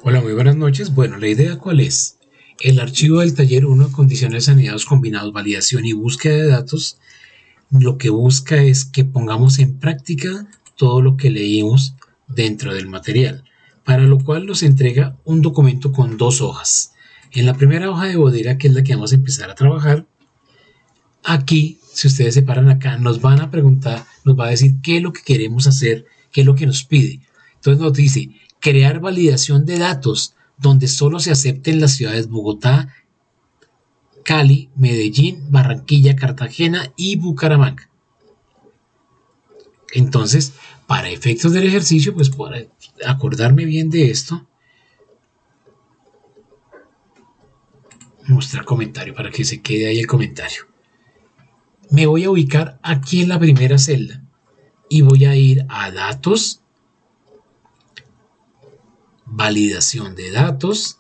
Hola, muy buenas noches. Bueno, la idea ¿cuál es? El archivo del taller 1, condiciones anidados combinados, validación y búsqueda de datos, lo que busca es que pongamos en práctica todo lo que leímos dentro del material, para lo cual nos entrega un documento con 2 hojas. En la primera hoja de bodega, que es la que vamos a empezar a trabajar, aquí, si ustedes se paran acá, nos van a preguntar, nos va a decir qué es lo que queremos hacer, qué es lo que nos pide. Entonces nos dice, crear validación de datos donde solo se acepten las ciudades Bogotá, Cali, Medellín, Barranquilla, Cartagena y Bucaramanga. Entonces, para efectos del ejercicio, pues para acordarme bien de esto, mostrar comentario para que se quede ahí el comentario. Me voy a ubicar aquí en la primera celda y voy a ir a datos, validación de datos,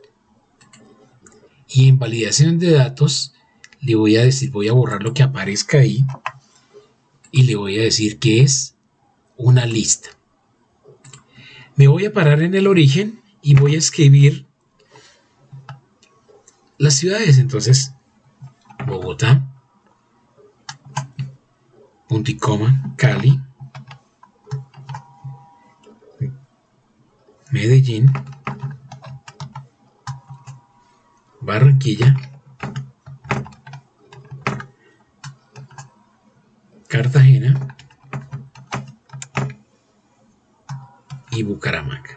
y en validación de datos le voy a decir, voy a borrar lo que aparezca ahí y le voy a decir que es una lista. Me voy a parar en el origen y voy a escribir las ciudades. Entonces, Bogotá, punto y coma, Cali, Medellín, Barranquilla, Cartagena y Bucaramanga.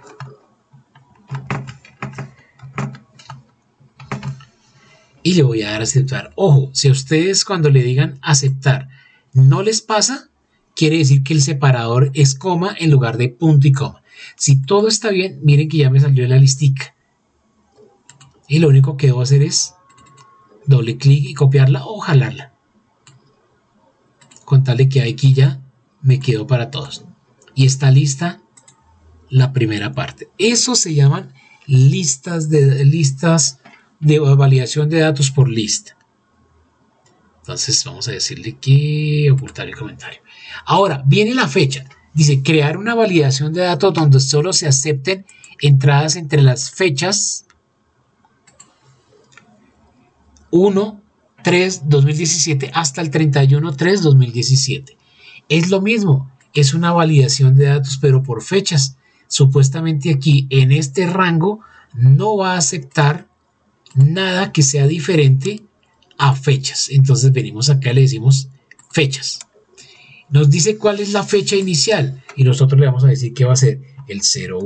Y le voy a dar a aceptar. Ojo, si a ustedes cuando le digan aceptar no les pasa, quiere decir que el separador es coma en lugar de punto y coma. Si todo está bien, miren que ya me salió la listica. Y lo único que debo hacer es doble clic y copiarla o jalarla. Con tal de que aquí ya me quedó para todos. Y está lista la primera parte. Eso se llaman listas de validación de datos por lista. Entonces vamos a decirle que ocultar el comentario. Ahora viene la fecha. Dice crear una validación de datos donde solo se acepten entradas entre las fechas 1/3/2017 hasta el 31/3/2017. Es lo mismo, es una validación de datos pero por fechas. Supuestamente aquí en este rango no va a aceptar nada que sea diferente a fechas. Entonces venimos acá y le decimos fechas. Nos dice cuál es la fecha inicial y nosotros le vamos a decir que va a ser el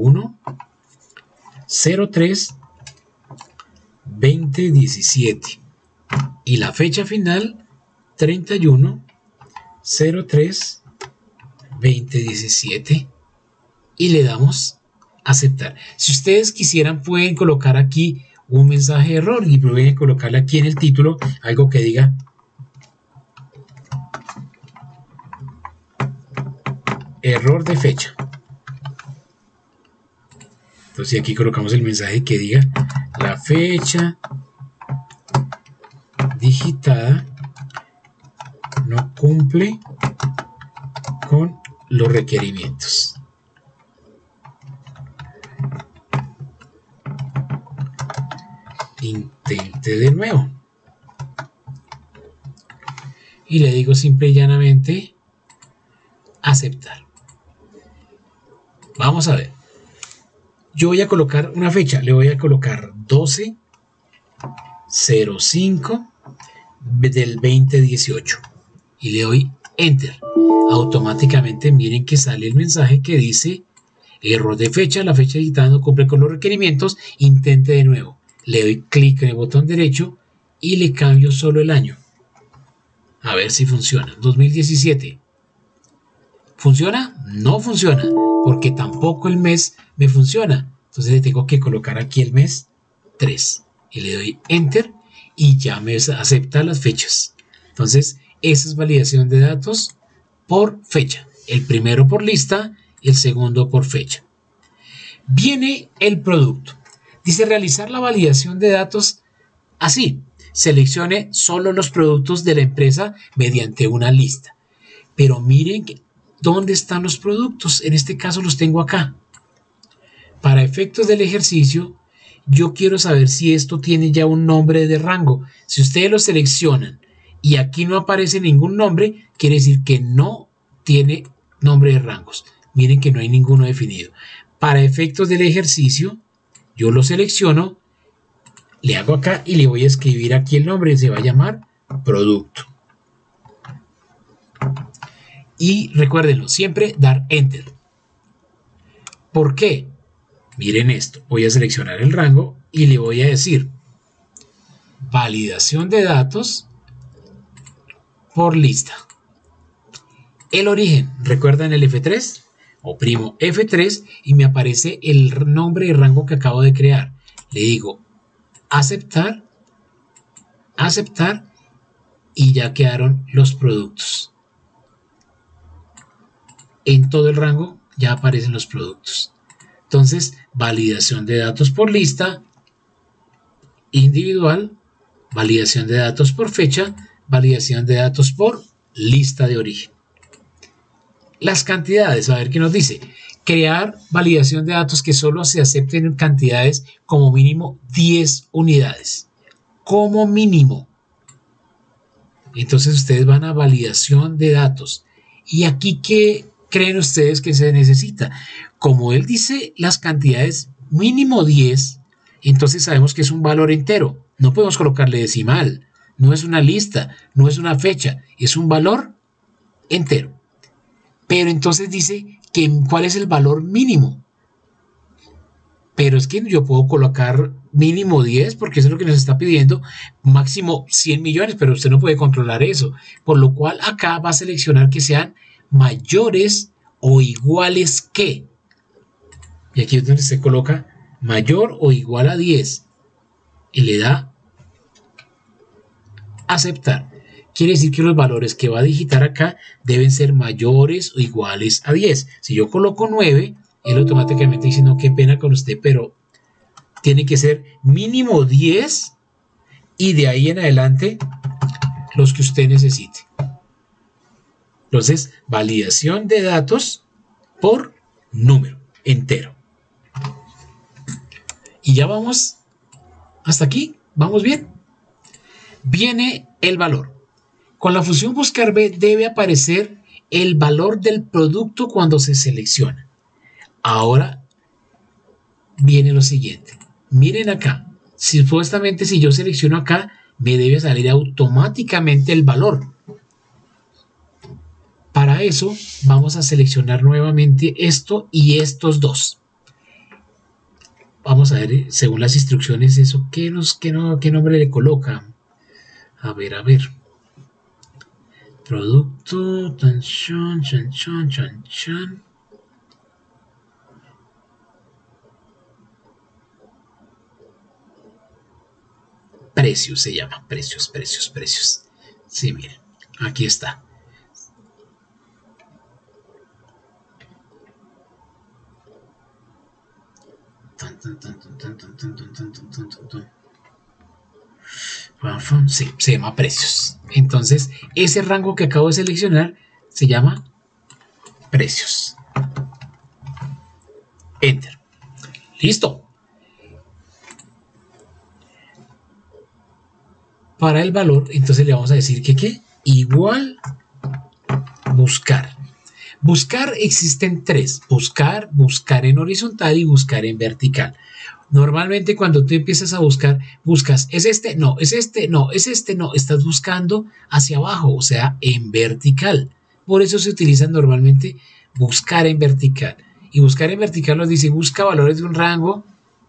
01/03/2017 y la fecha final 31/03/2017 y le damos aceptar. Si ustedes quisieran pueden colocar aquí un mensaje de error y pueden colocarle aquí en el título algo que diga error de fecha. Entonces aquí colocamos el mensaje que diga la fecha digitada no cumple con los requerimientos. Intente de nuevo. Y le digo simple y llanamente aceptar. Vamos a ver. Yo voy a colocar una fecha. Le voy a colocar 12/05 del 2018 y le doy enter. Automáticamente miren que sale el mensaje que dice error de fecha, la fecha digitada no cumple con los requerimientos, intente de nuevo. Le doy clic en el botón derecho y le cambio solo el año. A ver si funciona. 2017. ¿Funciona? No funciona, porque tampoco el mes me funciona. Entonces le tengo que colocar aquí el mes 3 y le doy enter y ya me acepta las fechas. Entonces, esa es validación de datos por fecha. El primero por lista y el segundo por fecha. Viene el producto. Dice realizar la validación de datos así. Seleccione solo los productos de la empresa mediante una lista. Pero miren dónde están los productos. En este caso los tengo acá. Para efectos del ejercicio, yo quiero saber si esto tiene ya un nombre de rango. Si ustedes lo seleccionan y aquí no aparece ningún nombre, quiere decir que no tiene nombre de rangos. Miren que no hay ninguno definido. Para efectos del ejercicio, yo lo selecciono, le hago acá y le voy a escribir aquí el nombre. Se va a llamar producto. Y recuérdenlo, siempre dar Enter. ¿Por qué? Miren esto. Voy a seleccionar el rango y le voy a decir validación de datos por lista. El origen, ¿recuerdan el F3? Oprimo F3 y me aparece el nombre de rango que acabo de crear. Le digo aceptar, aceptar y ya quedaron los productos. En todo el rango ya aparecen los productos. Entonces, validación de datos por lista, individual, validación de datos por fecha, validación de datos por lista de origen. Las cantidades, a ver qué nos dice. Crear validación de datos que solo se acepten en cantidades como mínimo 10 unidades. Como mínimo. Entonces ustedes van a validación de datos. Y aquí, ¿qué creen ustedes que se necesita? Como él dice las cantidades mínimo 10, entonces sabemos que es un valor entero. No podemos colocarle decimal. No es una lista, no es una fecha, es un valor entero. Pero entonces dice que cuál es el valor mínimo. Pero es que yo puedo colocar mínimo 10 porque eso es lo que nos está pidiendo, máximo 100 millones, pero usted no puede controlar eso. Por lo cual acá va a seleccionar que sean mayores o iguales que. Y aquí es donde se coloca mayor o igual a 10 y le da aceptar. Quiere decir que los valores que va a digitar acá deben ser mayores o iguales a 10. Si yo coloco 9, él automáticamente dice, no, qué pena con usted, pero tiene que ser mínimo 10 y de ahí en adelante los que usted necesite. Entonces, validación de datos por número entero. Y ya vamos hasta aquí, vamos bien. Viene el valor. Con la función buscar B debe aparecer el valor del producto cuando se selecciona. Ahora viene lo siguiente. Miren acá. Supuestamente si yo selecciono acá, me debe salir automáticamente el valor. Para eso vamos a seleccionar nuevamente esto y estos dos. Vamos a ver según las instrucciones eso, ¿qué nombre le coloca? A ver. Producto, chan. Precios se llama, precios. Sí, miren, aquí está. Sí, se llama precios. Entonces, ese rango que acabo de seleccionar se llama precios. Enter. Listo. Para el valor, entonces le vamos a decir que igual buscar. Buscar existen tres. Buscar en horizontal y buscar en vertical. Normalmente cuando tú empiezas a buscar, buscas, ¿es este? No, es este, no, es este, no. Estás buscando hacia abajo, o sea, en vertical. Por eso se utiliza normalmente buscar en vertical. Y buscar en vertical nos dice, busca valores de un rango.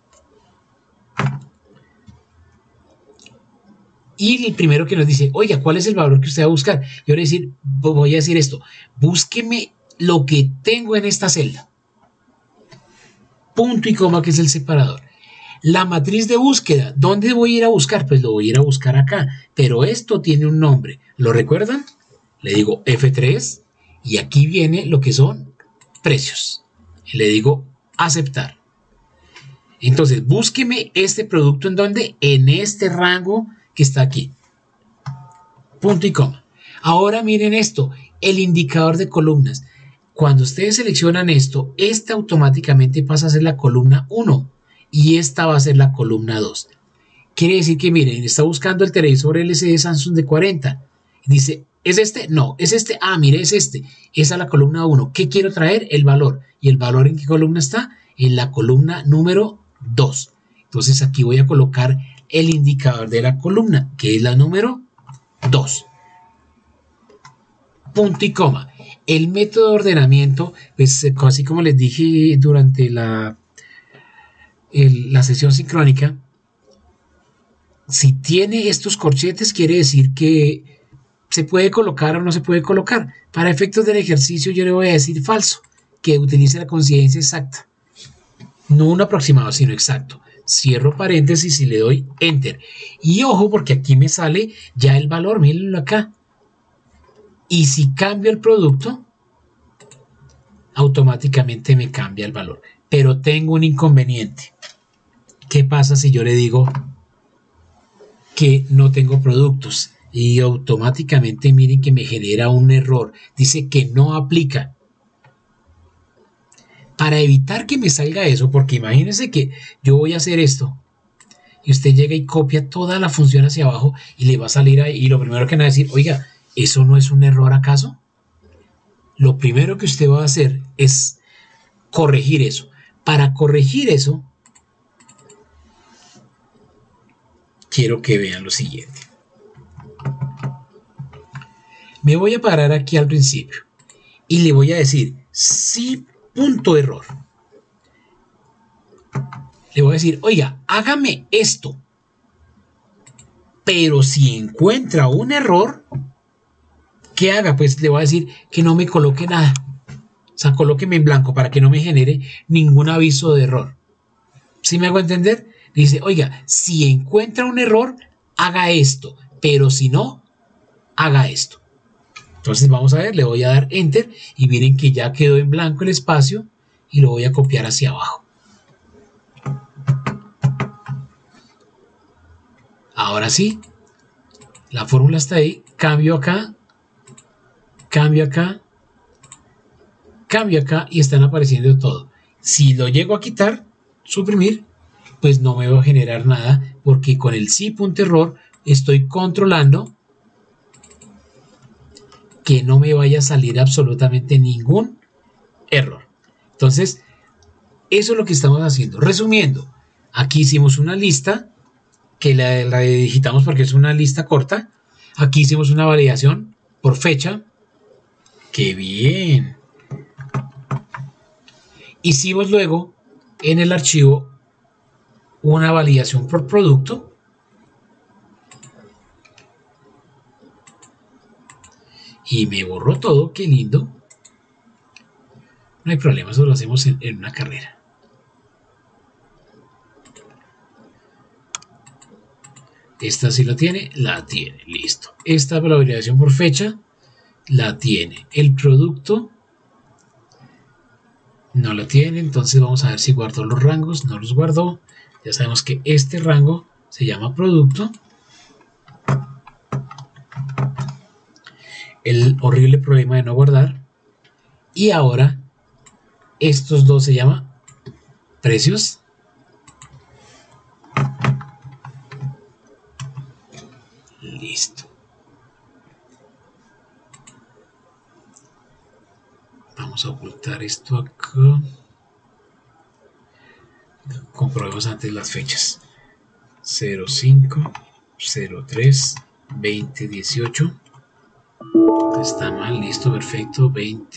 Y el primero que nos dice, oiga, ¿cuál es el valor que usted va a buscar? Yo voy a decir esto, búsqueme lo que tengo en esta celda. Punto y coma, que es el separador. La matriz de búsqueda, ¿dónde voy a ir a buscar? Pues lo voy a ir a buscar acá, pero esto tiene un nombre. ¿Lo recuerdan? Le digo F3 y aquí viene lo que son precios. Y le digo aceptar. Entonces, búsqueme este producto en donde, en este rango que está aquí. Punto y coma. Ahora miren esto, el indicador de columnas. Cuando ustedes seleccionan esto, esta automáticamente pasa a ser la columna 1 y esta va a ser la columna 2. Quiere decir que, miren, está buscando el televisor LCD Samsung de 40. Dice, ¿es este? No, es este. Ah, mire, es este. Esa es la columna 1. ¿Qué quiero traer? El valor. ¿Y el valor en qué columna está? En la columna número 2. Entonces aquí voy a colocar el indicador de la columna, que es la número 2. Punto y coma. El método de ordenamiento, pues así como les dije durante la sesión sincrónica, si tiene estos corchetes quiere decir que se puede colocar o no se puede colocar. Para efectos del ejercicio yo le voy a decir falso, que utilice la coincidencia exacta. No un aproximado, sino exacto. Cierro paréntesis y le doy Enter. Y ojo, porque aquí me sale ya el valor, mírenlo acá. Y si cambio el producto, automáticamente me cambia el valor. Pero tengo un inconveniente. ¿Qué pasa si yo le digo que no tengo productos? Y automáticamente miren que me genera un error. Dice que no aplica. Para evitar que me salga eso, porque imagínense que yo voy a hacer esto y usted llega y copia toda la función hacia abajo y le va a salir ahí y lo primero que me va a decir, oiga, ¿eso no es un error acaso? Lo primero que usted va a hacer es corregir eso. Para corregir eso, quiero que vean lo siguiente. Me voy a parar aquí al principio y le voy a decir, sí, punto error. Le voy a decir, oiga, hágame esto. Pero si encuentra un error, ¿qué haga? Pues le voy a decir que no me coloque nada. O sea, colóqueme en blanco para que no me genere ningún aviso de error. ¿Sí me hago entender? Dice, oiga, si encuentra un error, haga esto. Pero si no, haga esto. Entonces vamos a ver, le voy a dar Enter y miren que ya quedó en blanco el espacio y lo voy a copiar hacia abajo. Ahora sí, la fórmula está ahí, cambio acá, cambio acá, cambio acá y están apareciendo todo. Si lo llego a quitar, suprimir, pues no me va a generar nada porque con el sí punto error estoy controlando que no me vaya a salir absolutamente ningún error. Entonces, eso es lo que estamos haciendo. Resumiendo, aquí hicimos una lista que la digitamos porque es una lista corta. Aquí hicimos una validación por fecha. ¡Qué bien! Hicimos luego en el archivo una validación por producto. Y me borró todo, qué lindo. No hay problema, eso lo hacemos en una carrera. Esta sí lo tiene, la tiene, listo. Esta validación por fecha, la tiene. El producto no lo tiene, entonces vamos a ver si guardó los rangos. No los guardó. Ya sabemos que este rango se llama producto. El horrible problema de no guardar. Y ahora estos dos se llaman precios. Listo. Vamos a ocultar esto acá. Comprobemos antes las fechas. 05, 03, 2018. Está mal, listo, perfecto.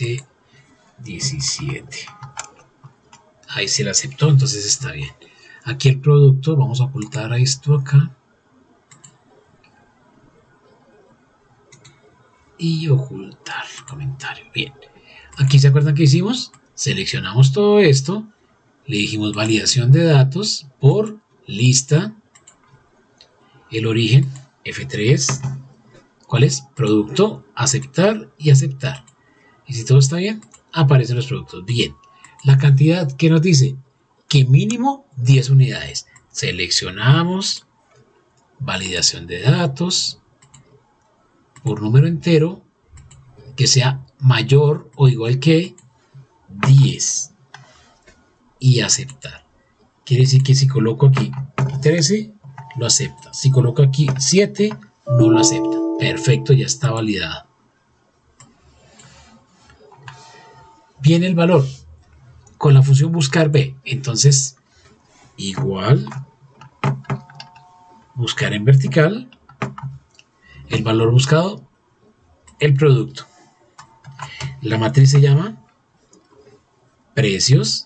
2017. Ahí se la aceptó, entonces está bien. Aquí el producto, vamos a ocultar esto acá. Y ocultar comentario. Bien. Aquí se acuerdan que hicimos. Seleccionamos todo esto. Le dijimos validación de datos por lista. El origen F3. ¿Cuál es? Producto, aceptar y aceptar. Y si todo está bien, aparecen los productos. Bien. La cantidad que nos dice que mínimo 10 unidades. Seleccionamos. Validación de datos. Por número entero. Que sea mayor o igual que 10 y aceptar. Quiere decir que si coloco aquí 13, lo acepta. Si coloco aquí 7, no lo acepta. Perfecto, ya está validado. Viene el valor con la función buscar B. Entonces, igual, buscar en vertical, el valor buscado, el producto. La matriz se llama precios.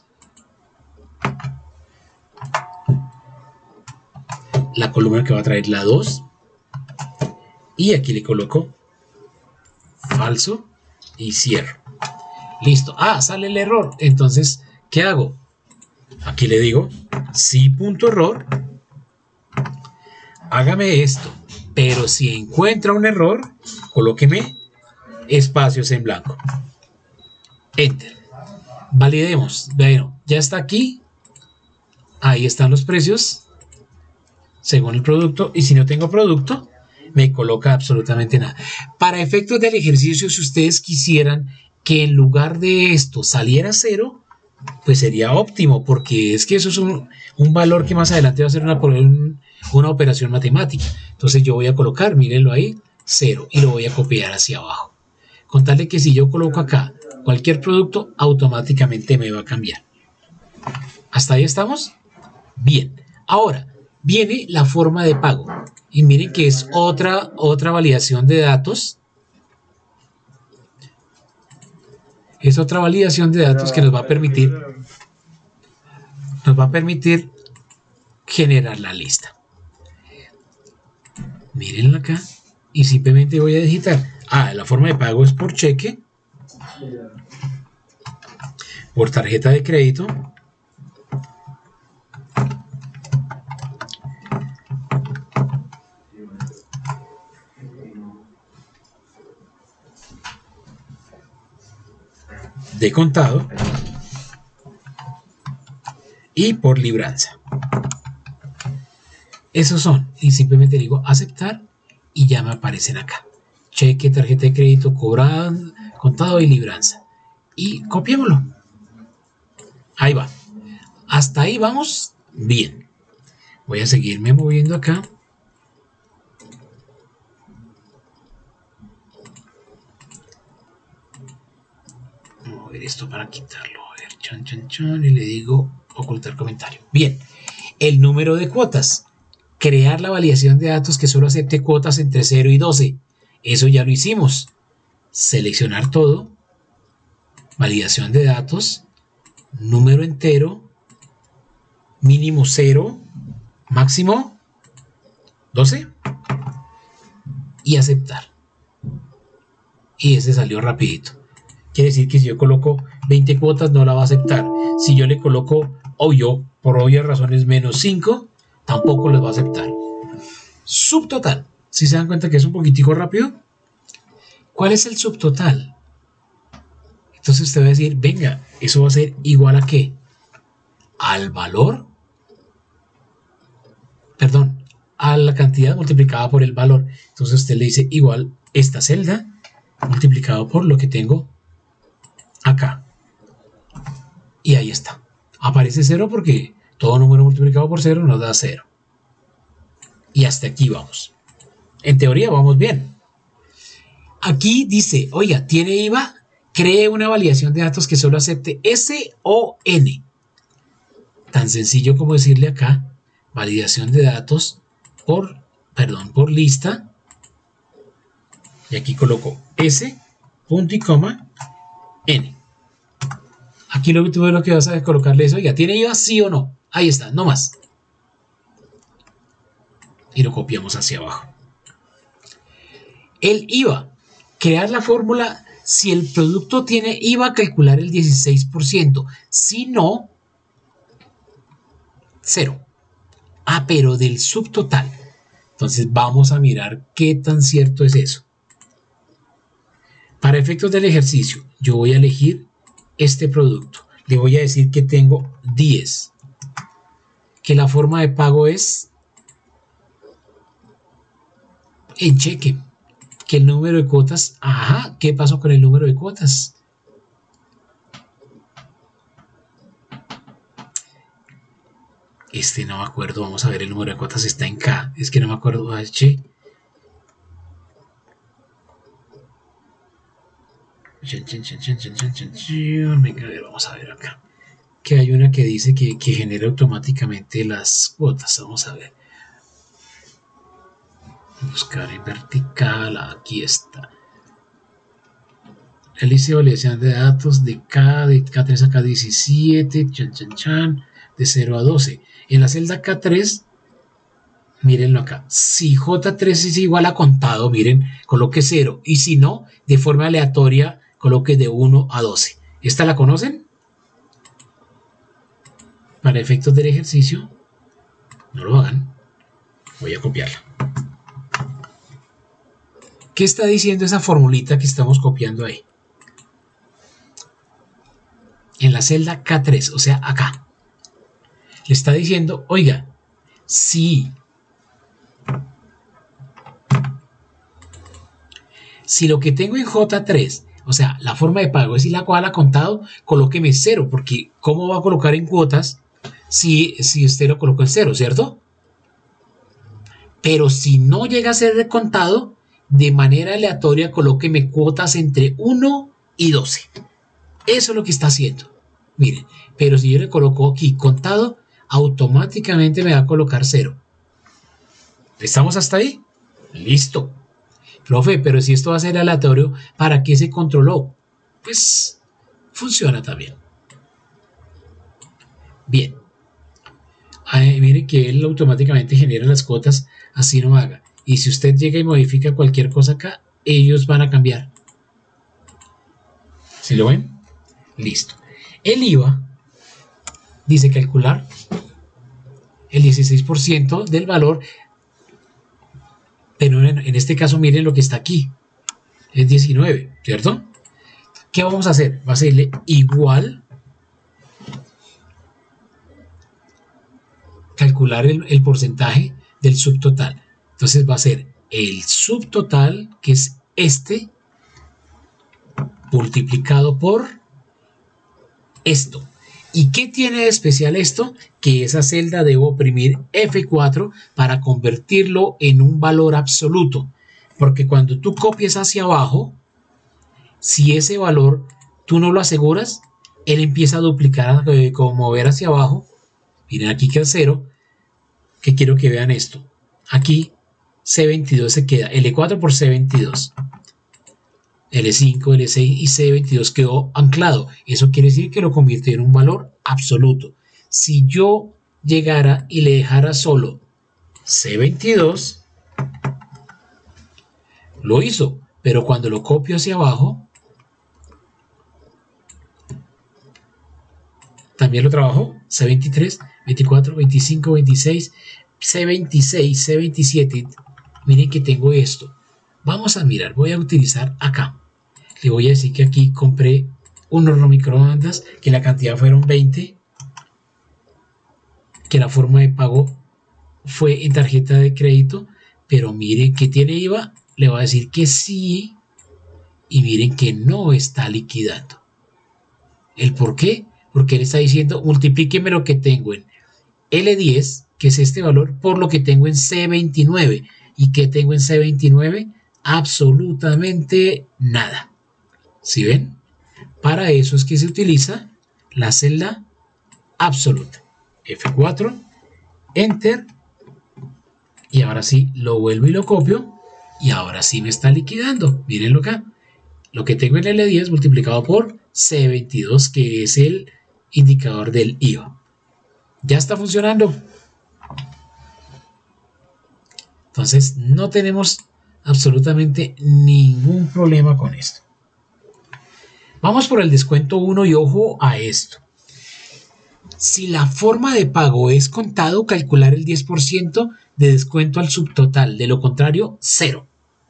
La columna que va a traer la 2. Y aquí le coloco falso y cierro. Listo. Ah, sale el error. Entonces, ¿qué hago? Aquí le digo sí.error. Hágame esto. Pero si encuentra un error, colóqueme espacios en blanco. Enter. Validemos. Bueno, ya está aquí. Ahí están los precios según el producto. Y si no tengo producto, me coloca absolutamente nada. Para efectos del ejercicio, si ustedes quisieran que en lugar de esto saliera 0, pues sería óptimo, porque es que eso es un valor que más adelante va a ser una operación matemática. Entonces yo voy a colocar, mírenlo ahí, 0, y lo voy a copiar hacia abajo. Con tal de que si yo coloco acá cualquier producto, automáticamente me va a cambiar. ¿Hasta ahí estamos? Bien. Ahora, viene la forma de pago. Y miren que es otra validación de datos. Es otra validación de datos que nos va a permitir generar la lista. Mírenlo acá. Y simplemente voy a digitar. La forma de pago es por cheque, por tarjeta de crédito, de contado y por libranza. Esos son. Y simplemente digo aceptar y ya me aparecen acá. Cheque, tarjeta de crédito, cobrado, contado y libranza. Y copiémoslo. Ahí va. Hasta ahí vamos bien. Voy a seguirme moviendo acá. Vamos a mover esto para quitarlo. A ver, chan, chan, chan. Y le digo ocultar comentario. Bien. El número de cuotas. Crear la validación de datos que solo acepte cuotas entre 0 y 12. Eso ya lo hicimos. Seleccionar todo. Validación de datos. Número entero. Mínimo 0. Máximo 12. Y aceptar. Y ese salió rapidito. Quiere decir que si yo coloco 20 cuotas no la va a aceptar. Si yo le coloco, por obvias razones, menos 5, tampoco les va a aceptar. Subtotal. ¿Sí se dan cuenta que es un poquitico rápido? ¿Cuál es el subtotal? Entonces usted va a decir, venga, eso va a ser igual a ¿qué? Al valor, perdón, a la cantidad multiplicada por el valor. Entonces usted le dice igual esta celda multiplicado por lo que tengo acá. Y ahí está. Aparece 0 porque todo número multiplicado por 0 nos da 0. Y hasta aquí vamos. En teoría vamos bien. Aquí dice, oiga, ¿tiene IVA? Cree una validación de datos que solo acepte S o N. Tan sencillo como decirle acá, validación de datos por lista. Y aquí coloco S, punto y coma, N. Aquí lo que vas a colocarle es, oiga, ¿tiene IVA sí o no? Ahí está, no más. Y lo copiamos hacia abajo. El IVA. Crear la fórmula. Si el producto tiene IVA, calcular el 16%. Si no, 0. Pero del subtotal. Entonces vamos a mirar qué tan cierto es eso. Para efectos del ejercicio, yo voy a elegir este producto. Le voy a decir que tengo 10. Que la forma de pago es en cheque. Que el número de cuotas, ¿qué pasó con el número de cuotas? No me acuerdo, vamos a ver, el número de cuotas está en K, es que no me acuerdo, H. Venga, a ver, vamos a ver acá. Que hay una que dice que genera automáticamente las cuotas, vamos a ver. Buscar en vertical, aquí está. Realice validación de datos de K3 a K17, de 0 a 12. En la celda K3, mírenlo acá. Si J3 es igual a contado, miren, coloque 0. Y si no, de forma aleatoria, coloque de 1 a 12. ¿Esta la conocen? Para efectos del ejercicio, no lo hagan. Voy a copiarla. ¿Qué está diciendo esa formulita que estamos copiando ahí? En la celda K3, o sea, acá. Le está diciendo, oiga, si lo que tengo en J3, o sea, la forma de pago es igual a contado, colóqueme 0, porque ¿cómo va a colocar en cuotas si usted lo colocó en 0, ¿cierto? Pero si no llega a ser de contado, de manera aleatoria colóqueme cuotas entre 1 y 12. Eso es lo que está haciendo. Miren, pero si yo le coloco aquí contado, automáticamente me va a colocar 0. ¿Estamos hasta ahí? Listo. Profe, pero si esto va a ser aleatorio, ¿para qué se controló? Pues funciona también. Bien. Miren que él automáticamente genera las cuotas, así no haga. Y si usted llega y modifica cualquier cosa acá, ellos van a cambiar. ¿Sí lo ven? Listo. El IVA dice calcular el 16% del valor, pero en este caso miren lo que está aquí, es 19, ¿cierto? ¿Qué vamos a hacer? Va a serle igual, calcular el porcentaje del subtotal. Entonces va a ser el subtotal, que es este, multiplicado por esto. ¿Y qué tiene de especial esto? Que esa celda debo oprimir F4 para convertirlo en un valor absoluto. Porque cuando tú copies hacia abajo, si ese valor tú no lo aseguras, él empieza a duplicar, como mover hacia abajo. Miren aquí queda 0, que quiero que vean esto. Aquí C22 se queda L4 por C22. L5, L6 y C22 quedó anclado. Eso quiere decir que lo convirtió en un valor absoluto. Si yo llegara y le dejara solo C22, lo hizo, pero cuando lo copio hacia abajo, también lo trabajó. C23, 24, 25, 26, C26, C27. Miren que tengo esto. Vamos a mirar, voy a utilizar acá. Le voy a decir que aquí compré un horno microondas, que la cantidad fueron 20, que la forma de pago fue en tarjeta de crédito, pero miren que tiene IVA, le voy a decir que sí, y miren que no está liquidando. ¿El por qué? Porque él está diciendo, multiplíqueme lo que tengo en L10, que es este valor, por lo que tengo en C29. ¿Y qué tengo en C29? Absolutamente nada. ¿Sí ven? Para eso es que se utiliza la celda absoluta. F4, Enter, y ahora sí lo vuelvo y lo copio, y ahora sí me está liquidando. Mírenlo acá. Lo que tengo en L10 multiplicado por C22, que es el indicador del IVA. Ya está funcionando. Entonces no tenemos absolutamente ningún problema con esto. Vamos por el descuento 1 y ojo a esto. Si la forma de pago es contado, calcular el 10% de descuento al subtotal. De lo contrario, 0.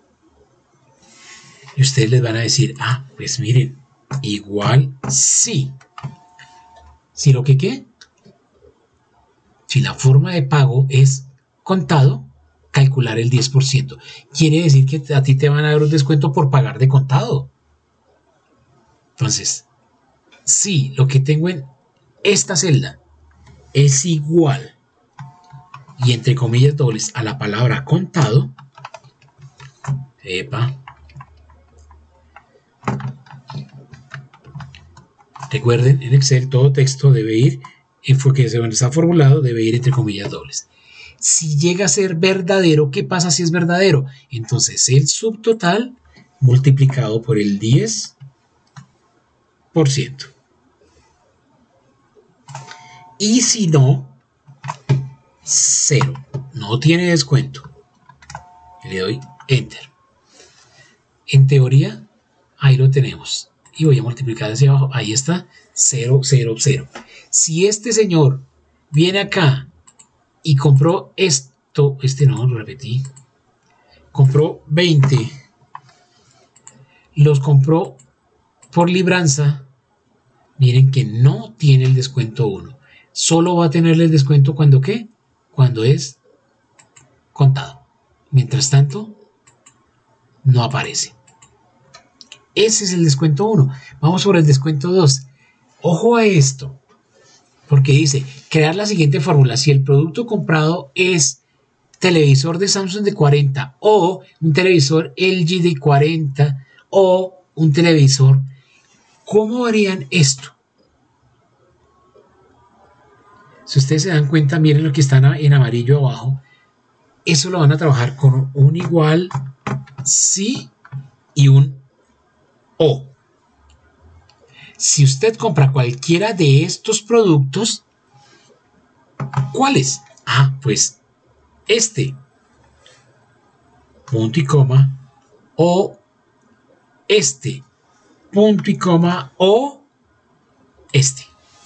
Y ustedes les van a decir, pues miren, igual sí. ¿Si lo que qué? Si la forma de pago es contado, calcular el 10%. Quiere decir que a ti te van a dar un descuento por pagar de contado. Entonces, si lo que tengo en esta celda es igual y entre comillas dobles a la palabra contado, recuerden, en Excel todo texto debe ir, que según está formulado, debe ir entre comillas dobles. Si llega a ser verdadero, ¿qué pasa si es verdadero? Entonces el subtotal multiplicado por el 10%. Y si no, 0. No tiene descuento. Le doy Enter. En teoría, ahí lo tenemos. Y voy a multiplicar hacia abajo. Ahí está, 0, 0, 0. Si este señor viene acá y compró esto, no, lo repetí. Compró 20. Los compró por libranza. Miren que no tiene el descuento 1. Solo va a tener el descuento cuando ¿qué? Cuando es contado. Mientras tanto, no aparece. Ese es el descuento 1. Vamos sobre el descuento 2. Ojo a esto, porque dice, crear la siguiente fórmula. Si el producto comprado es televisor de Samsung de 40 o un televisor LG de 40 o un televisor, ¿cómo harían esto? Si ustedes se dan cuenta, miren lo que está en amarillo abajo. Eso lo van a trabajar con un igual, sí, y un o. Si usted compra cualquiera de estos productos, ¿cuáles? Ah, pues este, punto y coma, o este, punto y coma, o este.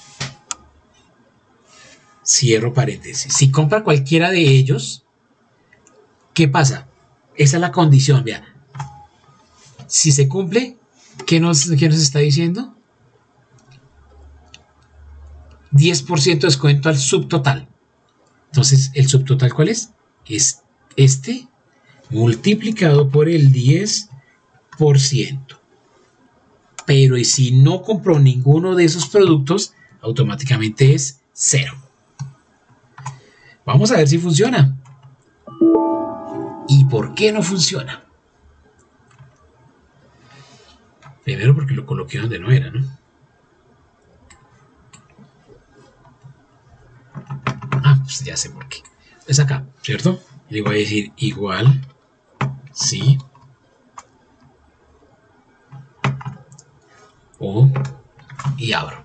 Cierro paréntesis. Si compra cualquiera de ellos, ¿qué pasa? Esa es la condición, vea. Si se cumple, ¿qué nos está diciendo? 10% de descuento al subtotal. Entonces, ¿el subtotal cuál es? Es este multiplicado por el 10%. Pero y si no compró ninguno de esos productos, automáticamente es 0. Vamos a ver si funciona. ¿Y por qué no funciona? Primero porque lo coloqué donde no era, ¿no? Ah, pues ya sé por qué. Es acá, ¿cierto? Le voy a decir igual, sí, o, y abro.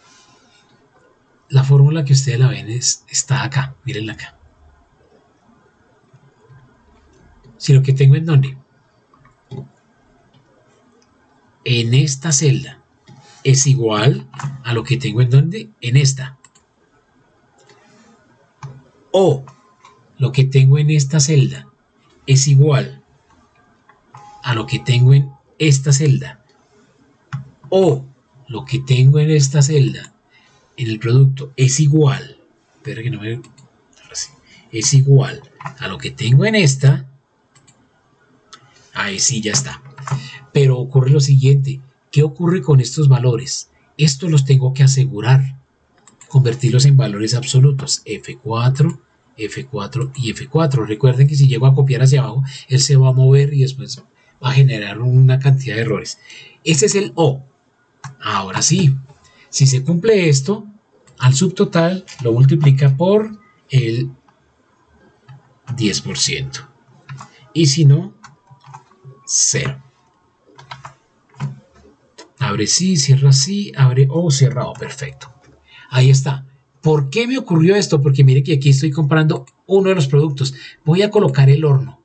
La fórmula que ustedes la ven está acá, mírenla acá. Si lo que tengo en dónde, en esta celda, es igual a lo que tengo en dónde, en esta. O lo que tengo en esta celda es igual a lo que tengo en esta celda. O lo que tengo en esta celda, en el producto, es igual. Espera que no me... Es igual a lo que tengo en esta. Ahí sí, ya está. Pero ocurre lo siguiente. ¿Qué ocurre con estos valores? Estos los tengo que asegurar. Convertirlos en valores absolutos. F4, F4 y F4. Recuerden que si llego a copiar hacia abajo, él se va a mover y después va a generar una cantidad de errores. Este es el O. Ahora sí, si se cumple esto, al subtotal lo multiplica por el 10%. Y si no, 0. Abre sí, cierra sí, abre O, cierra O. Perfecto. Ahí está. ¿Por qué me ocurrió esto? Porque mire que aquí estoy comprando uno de los productos. Voy a colocar el horno.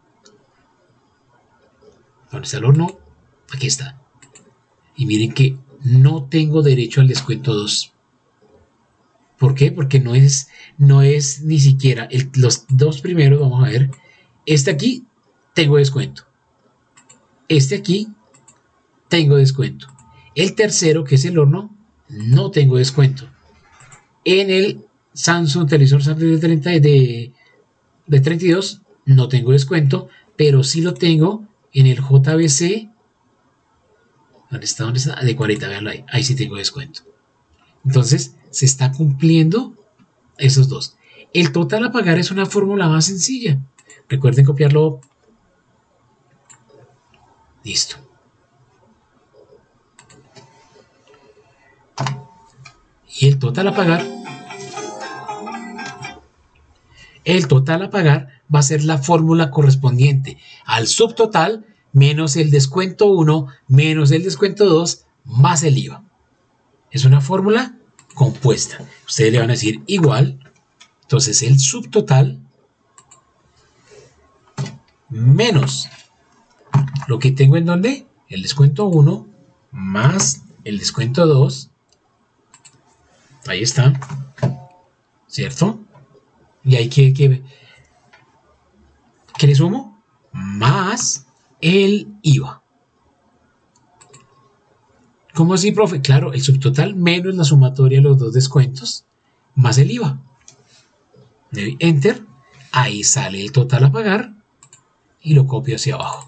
¿Dónde está el horno? Aquí está. Y miren que no tengo derecho al descuento 2. ¿Por qué? Porque no es ni siquiera los dos primeros, vamos a ver. Este aquí tengo descuento. Este aquí tengo descuento. El tercero, que es el horno, no tengo descuento. En el Samsung televisor Samsung de 32 no tengo descuento, pero sí lo tengo en el JBC. ¿Dónde está? ¿Dónde está? De 40, veanlo ahí sí tengo descuento. Entonces, se está cumpliendo esos dos. El total a pagar es una fórmula más sencilla. Recuerden copiarlo. Listo. Y el total a pagar va a ser la fórmula correspondiente al subtotal menos el descuento 1 menos el descuento 2 más el IVA. Es una fórmula compuesta. Ustedes le van a decir igual. Entonces el subtotal menos lo que tengo en donde, el descuento 1 más el descuento 2. Ahí está. ¿Cierto? Y ahí ¿qué le sumo? Más el IVA. ¿Cómo así, profe? Claro, el subtotal menos la sumatoria de los dos descuentos más el IVA. Le doy Enter. Ahí sale el total a pagar y lo copio hacia abajo.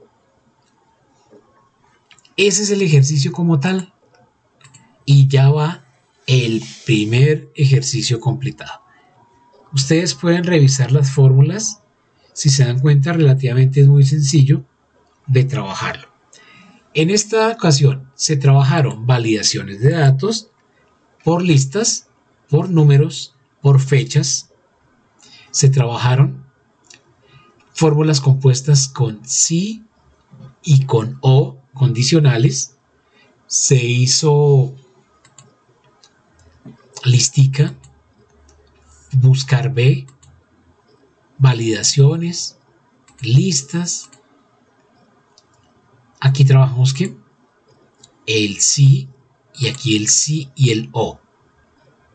Ese es el ejercicio como tal. Y ya va el primer ejercicio completado. Ustedes pueden revisar las fórmulas. Si se dan cuenta, relativamente es muy sencillo de trabajarlo. En esta ocasión se trabajaron validaciones de datos por listas, por números, por fechas. Se trabajaron fórmulas compuestas con sí y con o condicionales. Se hizo listica, buscar B, validaciones, listas. Aquí trabajamos ¿qué? El sí y aquí el sí y el o.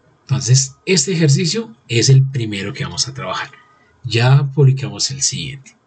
Entonces este ejercicio es el primero que vamos a trabajar. Ya publicamos el siguiente.